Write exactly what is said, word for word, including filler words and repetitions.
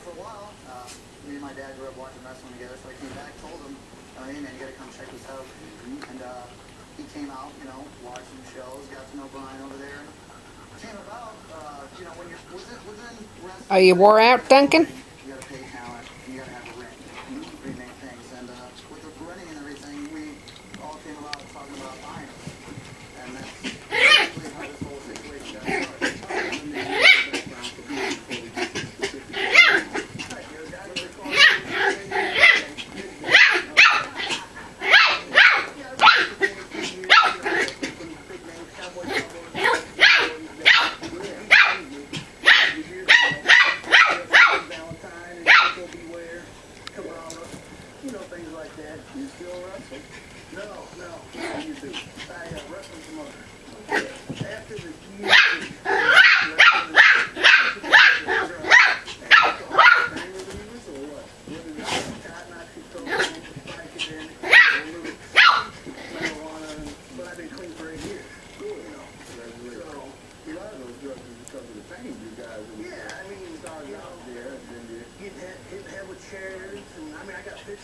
for a while. Uh, me and my dad grew up watching wrestling together, so I came back, told him, oh, hey man, you gotta come check this out. And uh, he came out, you know, watched some shows, got to know Brian over there. Came about, uh, you know, when you're within, within wrestling. Are you wore out, Duncan?